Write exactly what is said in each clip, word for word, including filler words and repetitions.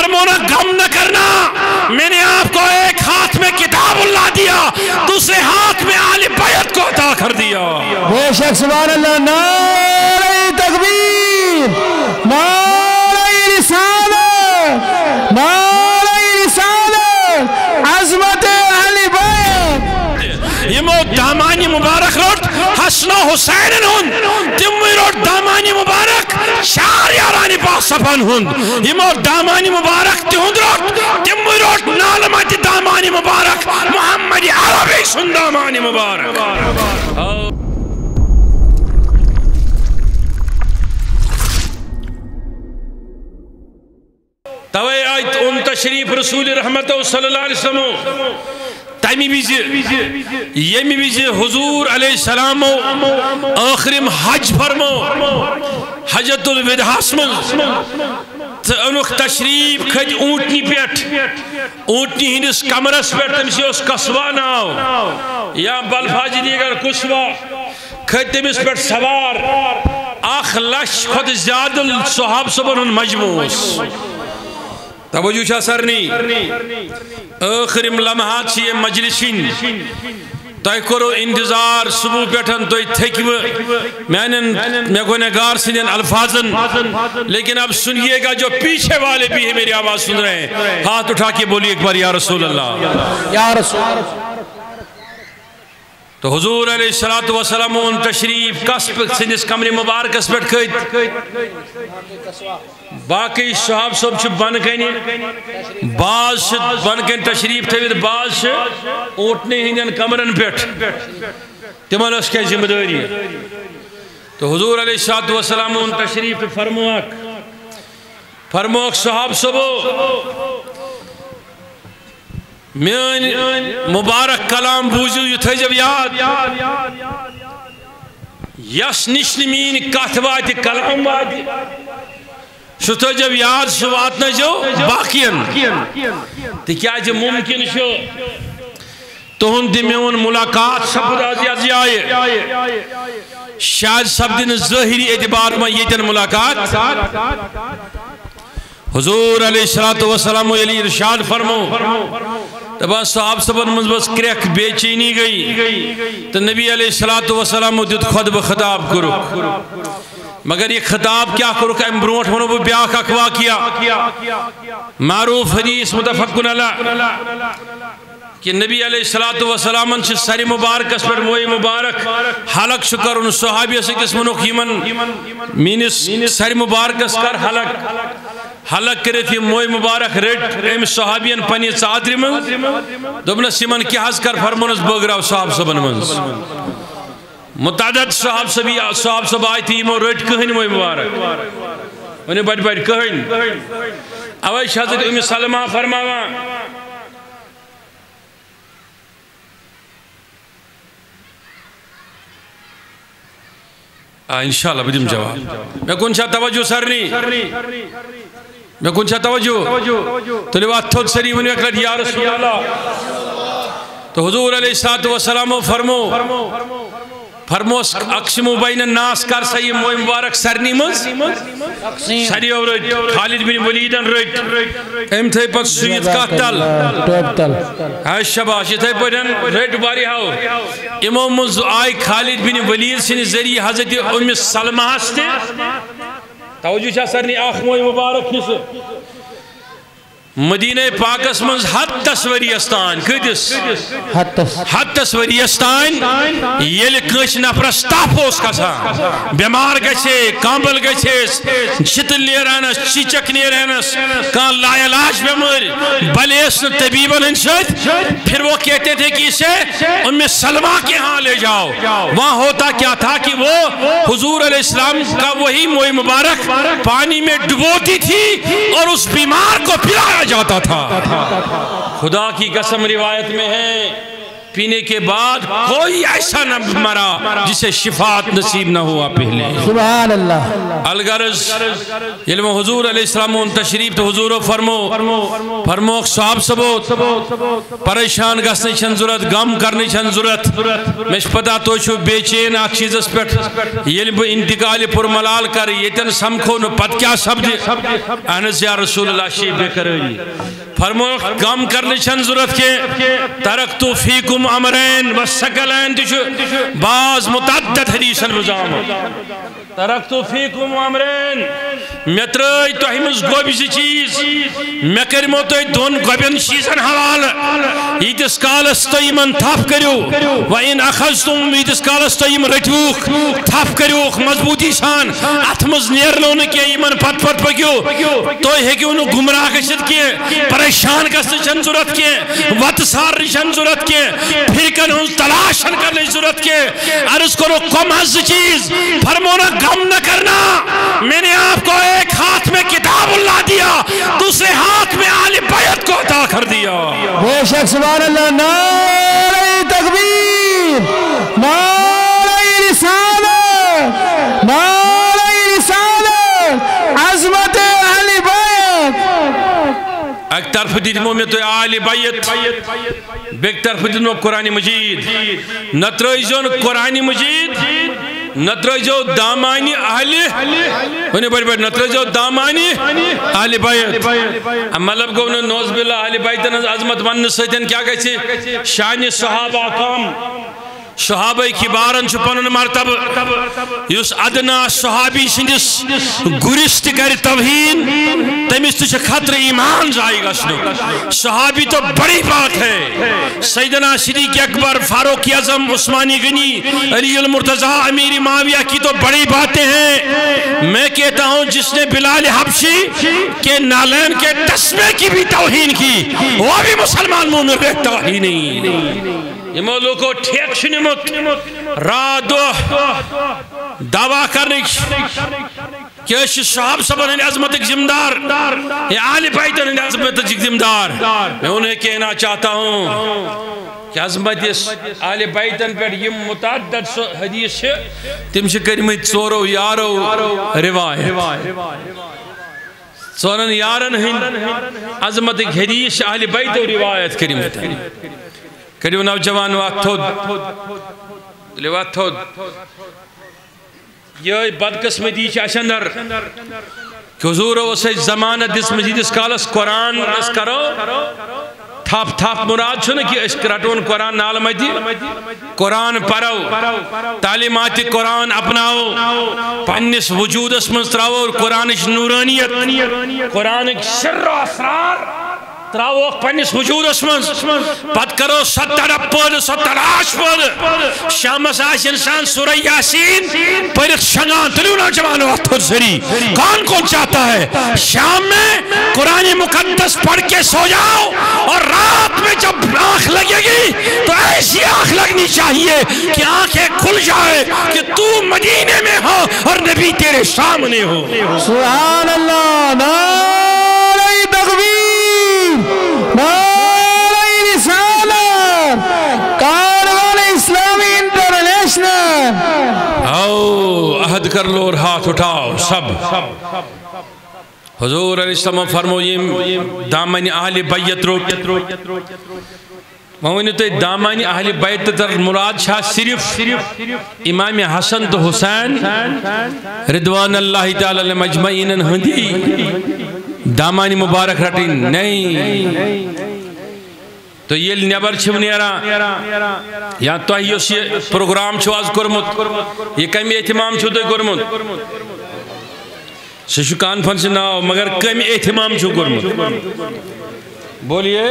فرمانا غم نہ کرنا، میں نے آپ کو ایک ہاتھ میں کتاب اللہ دیا، دوسرے ہاتھ میں آل بیت کو عطا کر دیا۔ بے شک سبحان اللہ، نعرہ تکبیر، نعرہ رسالت، نعرہ رسالت، عظمت اہل بیت۔ یہ مو دامانی مبارک روٹ حسن و حسین ہن، تموی روٹ دامانی مبارک چار یارانی پاس سپن ہن، یہ مو دامانی مبارک تہند روٹ تموی روٹ نالمت دامانی مبارک محمد عربی سن دامانی مبارک۔ توے آیت ان تشریف رسول رحمت صلی اللہ علیہ وسلم تیمی بیزی یمی بیزی حضور علیہ السلام آخرم حج فرمو حجت الوداع من انوک تشریف کھج اونٹنی پیٹ اونٹنی ہندس کمرس پیٹ تمسی اس کسوا ناو یا بلفاجی دیگر کسوا کھج تمس پیٹ سوار آخ لش خود زیاد الصحاب سبن مجموس توجہ چھا سرنی آخرم لمحات چھ یہ مجلسین تہ کرو انتظار صبح پیٹھن تو تھکو میں گنہگار سندین الفاظن، لیکن اب سنیے گا جو پیچھے والے بھی ہیں میری آواز سن رہے ہیں، ہاتھ اٹھا کے بولی ایک بار یا رسول اللہ، یا رسول اللہ۔ تو حضور علیہ السلام ان تشریف کسب سندس کمری مبارک اس پیٹ کھت باقی صحاب صاحب چھ بن کنی باز بن کن تشریف تھوید باز اوٹنے ہندین کمرن پیٹ تمہن اس کے ذمہ داری تو حضور علیہ السلام ان تشریف فرموک فرموک صحاب صاحب میان مبارک کلام بوجو یہ تھے جب یاد یس نشن مین کت وات کلام وات سو تھے جب یاد سو وات نہ جو باقین تو کیا جو ممکن شو تہن میون ملاقات سپد از از آئے شاید سب دن ظاہری اعتبار میں یہ ملاقات حضور علیہ السلام علیہ ارشاد فرمو تبا صحاب سبن منزبس کریک بے چینی گئی تو نبی علیہ السلام دیت خود بخطاب کرو مگر یہ خطاب کیا کرو کہ امبروٹ منو بو بیاک اکوا کیا معروف حدیث متفقن اللہ کہ نبی علیہ السلام سے سری مبارک اس پر موئی مبارک حلق شکر ان صحابی سے کس منو خیمن مینس سری مبارک اس کر حلق حلق کرے تھی موئی مبارک ریٹ ایم صحابین پنی چادری من دوبنا سیمن کی حض کر فرمونس بگراو صحاب سبن منز متعدد صحاب سبی صحاب سب آئی تھی مو ریٹ کہن موئی مبارک انہیں بڑھ بڑھ کہن اوائش حضرت ام سلمہ فرماوا انشاءاللہ بدیم جواب میں کون چاہ توجہ سرنی میں کون چاہ توجہ تو لبات تھوڑ سری ونی اکرد یا رسول اللہ تو حضور علیہ السلام فرمو فرمو اقسمو بین الناس کر سیم موئی مبارک سرنی مز سری اور خالد بن ولیدن رٹ ام تھے پت سویت کا تل ہے شباش یہ تھے پتن رٹ باری ہاو امو مز آئی خالد بن ولید سن ذریعہ حضرت ام سلمہ ہستے توجہ چاہ سرنی آخ موئی مبارک نسو مدینہ پاکس منز حد تصوریستان کدس حد تصوریستان یل کش نفرس تاپوس کسان بیمار گچھے کامبل گچھے شتل نیرانس چیچک نیرانس کان لا علاج بیمار بلیس طبیبن انشد پھر وہ کہتے تھے کہ اسے ام سلمہ کے ہاں لے جاؤ وہاں ہوتا کیا تھا کہ وہ حضور علیہ السلام کا وہی موئی مبارک پانی میں ڈبوتی تھی اور اس بیمار کو پلایا جاتا تھا خدا کی قسم روایت میں ہے پینے کے بعد کوئی ایسا نہ مرا جسے شفاعت نصیب نہ ہوا پہلے. سبحان اللہ. الغرض علم حضور علیہ السلام تشریف تو حضور فرمو فرمو صاحب سبوت پریشان گسنے چھن ضرورت غم کرنے چھن ضرورت. میں پتہ تو چھو بے چین ات چیزس پہ یل بہ انتقال پر ملال کر یتن سمکھو نہ پت کیا سپدِ. اہنس یا رسول اللہ شی بے قراری فرمو غم کرنے چھن ضرورت کے ترکت فیکم امرین وسقلین تہ بعض متعدد حدیثن مزام ترکت فیکم امرین میں ترٲے تۄہہِ منٛز گۄبہِ زٕ چیٖز مےٚ کٔرمو تۄہہِ دۄن گۄبٮ۪ن چیٖزن حوالہٕ ییٖتِس کالس تُہۍ یِمن تھپھ کٔرِو وَإِنْ أَخَذْتُم ییٖتِس کالس تُہۍ یِم رٔٹِوُکھ تھپھ کٔرِوُکھ مضبوٗطی سان اتھ منٛز نیرنو نہٕ کینٛہہ یِمن پتہٕ پتہٕ پٔکِو تُہۍ ہیٚکِو نہٕ گُمراہ گٔژھِتھ کینٛہہ پریشان گژھنٕچ چھنہٕ ضروٗرت کینٛہہ وتہٕ سارنٕچ چھنہٕ ضروٗرت کینٛہہ پھرکن ہٕنٛز تلاش چھنہٕ کرنٕچ ضروٗرت کینٛہہ عرض کرو کم حظ زٕ چیٖز فرمو نہ غم نہ کرنا میں نے آپ کو ایک ہاتھ میں کتاب اللہ دیا دوسرے ہاتھ میں آل بیت کو عطا کر دیا. بے شک سبحان اللہ. نعرہ تکبیر نعرہ رسالت نعرہ رسالت عظمت اہل بیت. ایک طرف دیدمو میں تو آل بیت بیک طرف دیدمو قرآن مجید نترائیزون قرآن مجید نترائیزو دامانی اہل انہیں بڑی بڑی نترائیزو دامانی اہل بیت. مطلب کو انہوں نوز باللہ اہل بیتن عظمت ون سیتن کیا کہتے شان صحابہ کام صحابہ کبارن چھو پنن مرتب یس ادنا صحابی سندس گرست کر توہین تمیس تو خطر ایمان زائی گشنو. صحابی تو بڑی بات ہے. سیدنا صدیق اکبر فاروق اعظم عثمانی غنی علی المرتضی امیر معاویہ کی تو بڑی باتیں ہیں. میں کہتا ہوں جس نے بلال حبشی کے نالین کے تسمے کی بھی توہین کی وہ بھی مسلمان مومن بیٹھتا ہی نہیں. یہ مولو کو ٹھیک شنمت رات دو دعویٰ کرنے کہ اس صحاب سبن ہنی عظمت ذمہ دار یہ آل بیتن ہنی عظمت ذمہ دار. میں انہیں کہنا چاہتا ہوں کہ عظمت اس آل بیتن پر یہ متعدد حدیث ہے تم سے کرمت ژورو یارو روایت ژورن یارن ہن عظمت حدیث آل بیت روایت کرمت کریو نوجوان وقت تھود لیوات تھود یہ بدقسمتی چاش اندر کہ حضور اسے زمانہ دس مجید اس کالس قرآن اس کرو تھاپ تھاپ مراد چھو نا کہ اس کرٹون قرآن نالمتی قرآن پڑھو تعلیمات قرآن اپناؤ پنس وجود اس منستراؤ اور قرآن نورانیت قرآن سر و اسرار تراوخ پنس وجود اسمن پت کرو ستر پود ستر آش پود شامس آش انسان سورہ یاسین پرخ شنگان تلیو نوجوانو اتھر سری کون کون چاہتا ہے شام میں قرآن مقدس پڑھ کے سو جاؤ اور رات میں جب آنکھ لگے گی تو ایسی آنکھ لگنی چاہیے کہ آنکھیں کھل جائے کہ تو مدینے میں ہو اور نبی تیرے سامنے ہو. سبحان اللہ. نعرہ تکبیر نعرہ رسالت کاروان اسلامی انٹرنیشنل. آؤ عہد کر لو اور ہاتھ اٹھاؤ سب. حضور علیہ السلام فرمویم دامن اہل بیت روٹ مہونی تو دامن اہل بیت تر مراد شاہ صرف امام حسن تو حسین رضوان اللہ تعالی مجمعین ہندی دامانی مبارک رٹین نہیں. تو یہ نیبر چھو نیرا یا تو یہ پروگرام چھو آز کرمت یہ کمی اہتمام چھو تو کرمت سشو کانفرنس ناو مگر کمی اہتمام چھو کرمت. بولیے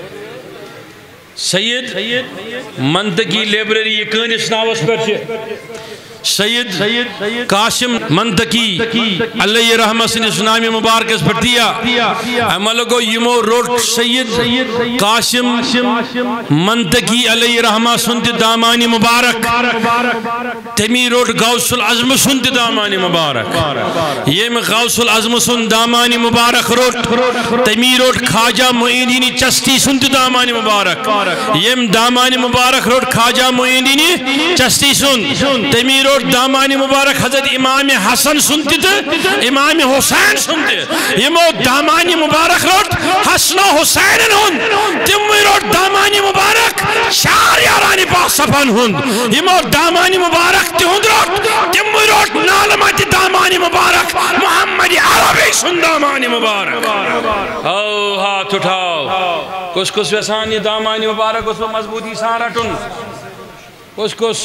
سید منطقی لیبریری یہ کانس ناوس پر چھے سید قاسم منطقی اللہ رحمہ سنس نامی مبارک اس پر دیا عملگو یمو روٹ سید قاسم منطقی اللہ رحمہ سنت دامانی مبارک تمی روٹ غوث العظم سنت دامانی مبارک یہ میں غوث العظم سنت دامانی مبارک روٹ تمی روٹ خواجہ معینین چستی سنت دامانی مبارک یم دامان مبارک روٹ خواجہ معین الدین چشتی سن تمی روٹ دامان مبارک حضرت امام حسن سنتی تھے امام حسین سنتی یمو دامان مبارک روٹ حسن و حسین ہن تمی روٹ دامان مبارک شار یارانی پاک صفان ہن یمو دامان مبارک تہند روٹ تمی روٹ نالمت دامان مبارک محمد عربی سن دامان مبارک او ہاتھ اٹھاؤ کس کس ویسان یہ دامان مبارک اس میں مضبوطی سان رٹن کس کس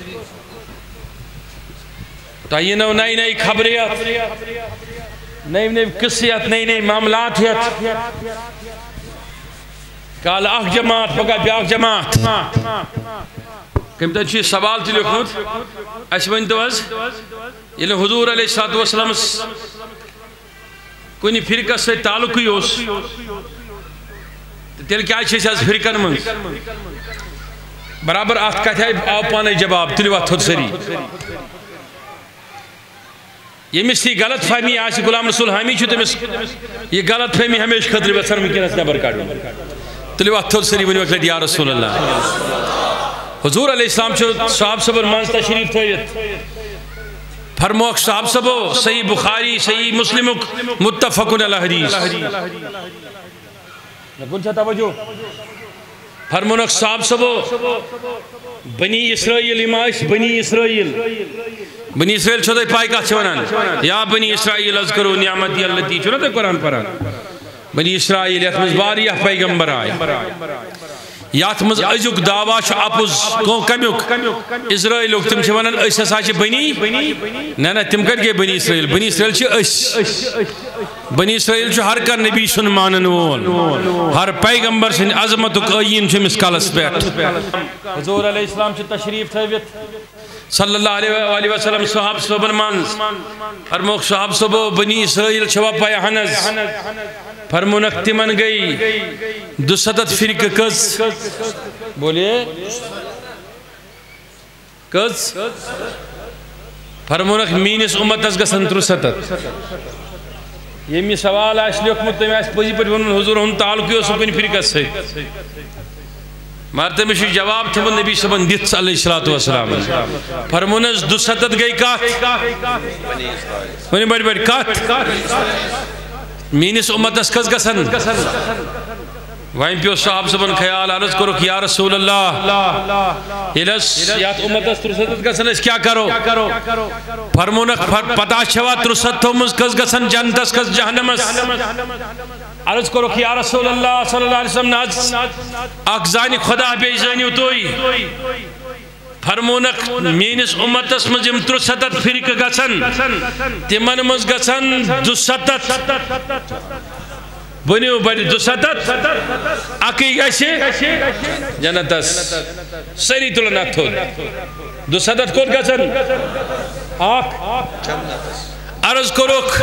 تائینو نئی نئی خبریت نئی نئی قصیت نئی نئی معاملاتیت کال اخ جماعت پگہ بیاک جماعت کم تن چیز سوال تی لکھنت اس ونتو از یل حضور علیہ السلام کنی فرقہ سے تعلق ہی اس تیل کیا چیز از فرقن من برابر آت کہتا ہے آپ پانے جواب تلیوات تھوڑ سری یہ مستی غلط فہمی آج غلام رسول حامی چھو تمس یہ غلط فہمی ہمیش خطر بسر مکینس نبر کاٹو تلیوات تھوڑ سری ونی وقت یا رسول اللہ حضور علیہ السلام چھو صحاب صبر منز تشریف تھویت فرموک صحاب صبو صحیح بخاری صحیح مسلم متفقن علی حدیث نکن چھا توجہ فرمونک صحاب صبو بنی اسرائیل امائش بنی اسرائیل بنی اسرائیل چھو دے پائی کا چھونان یا بنی اسرائیل اذکرو نعمتی اللتی چھو نا قرآن پران بنی اسرائیل یت مزباریہ پیغمبر آئے یات مز ازیک دعوا چھ اپوز کون کمیوک اسرائیل تم چھ ونان اس ہسا چھ بنی نہ نہ تم کر گئے بنی اسرائیل بنی اسرائیل چھ اس بنی اسرائیل چھ ہر کر نبی سن مانن وول ہر پیغمبر سن عظمت و قائین چھ مسکالس پیٹ حضور علیہ السلام چھ تشریف تھویت صلی اللہ علیہ وسلم صحاب صحبن منز فرموک صحاب صحبو بنی اسرائیل چھوا پای حنز فرمونک تمن گئی دو ستت فرق کز بولیے کز فرمونک مینس امت از گسن تر ستت یہ می سوال آش لیکمت تم آش پوزی پر ونن حضور ہم تعلقی ہو سکن فرق سے مارتے میں شی جواب تھے وہ نبی صبن دیت علیہ السلام فرمونس دو ستت گئی کات ونی بڑی بڑی کات مینس امت اس کس گسن وائن پیو صاحب سبن خیال عرض کرو کہ یا رسول اللہ الس یات امت اس ترست گسن اس کیا کرو فرمونک پتا چھوا ترست مز کس گسن جنت اس کس جہنم اس عرض کرو کہ یا رسول اللہ صلی اللہ علیہ وسلم ناز اکزانی خدا بے زانی توئی فرمونک مینس امتس مزیم تر ستت فرق گسن تمن مز گسن دو ستت بنیو بڑی دو ستت اکی گشی جنتس سری تلنا تھود دو ستت کود گسن آک عرض کروک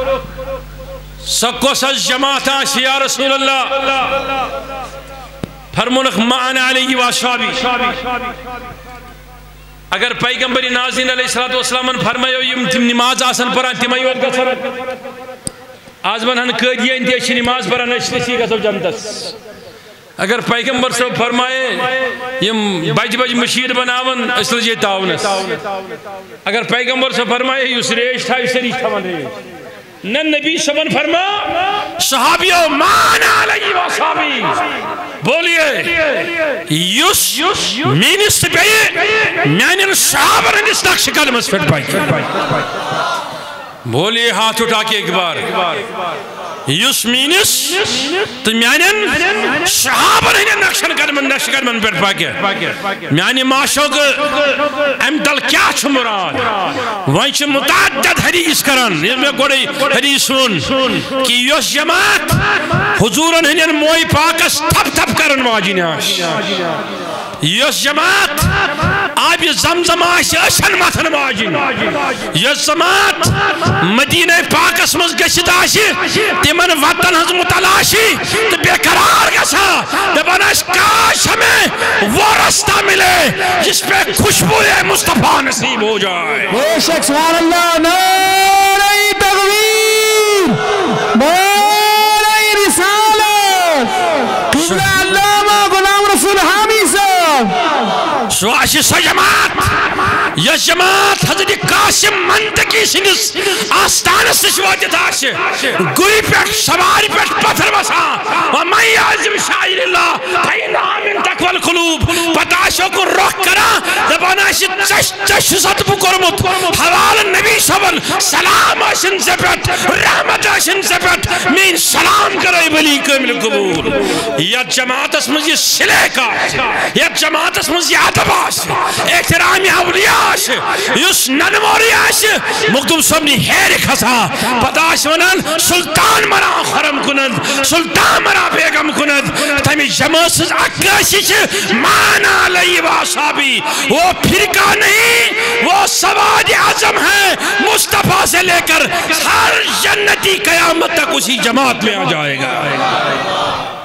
سکوس از جماعت آشی یا رسول اللہ فرمونک معنا علیہ وآشابی اگر پیغمبری ناظرین علیہ السلام فرمائیو یم تم نماز آسن پران تیمائی وقت گسن آز من ہن قیدی انتیشی نماز پران اشتسی گسو جنتس اگر پیغمبر صاحب فرمائے یم بج بج مشیر بناون اس لجے تاؤنس اگر پیغمبر صاحب فرمائے یس ریش تھا اس ریش تھا من ریش نن نبی صبن فرما صحابیو مانا علیہ وصحابی بولیے یس مینس پہ میانن صحابر انس نقش کلمس فٹ پائی بولیے ہاتھ اٹھا کے ایک بار یس مینس تو میانن صحابر انس نقش کلمن نقش کلمن پٹ پائی میانی معاشوق امدل کیا چھ مراد وائن چھ متعدد حدیث کرن یہ میں گوڑی حدیث سن کہ یس جماعت حضورن ہنین موئی پاکس تھپ تھپ کرن واجی ناش یس جماعت آب زمزم آشی اشن متن واجی یس جماعت مدینہ پاکس مز گشت آشی تیمن وطن ہز متلاشی تو بے قرار گسا دبانش کاش ہمیں وہ رستہ ملے جس پہ خوشبو مصطفیٰ نصیب ہو جائے بے شک سبحان اللہ نعرہ تکبیر نعرہ رسالت قبلہ علامہ غلام رسول سواش سو جماعت یس جماعت حضرت قاسم منطقی سنس آستانس نشواتت آش گوی پیٹ سواری پیٹ پتھر بسا ومن یعظم شعائر اللہ فإنہا من تقوی القلوب پتاشو کو رخ کرا دبانا شی چش چش ست بکرمت حوال نبی صبر سلام آشن زبت رحمت آشن زبت مین سلام کرائی بلی کامل قبول یا جماعت اس مجھے سلے کا یا جماعت اس مجھے عدباس احترامی اولیاش یس ننموریاش مکتوب سبنی حیر خسا پتاش ونن سلطان مرا خرم کنند سلطان مرا بیگم کند تمی جماعت اکاشش مانا علی واسابی وہ پھرکا نہیں وہ سواد اعظم ہے مصطفیٰ سے لے کر ہر جنتی قیامت تک اسی جماعت میں آ جائے گا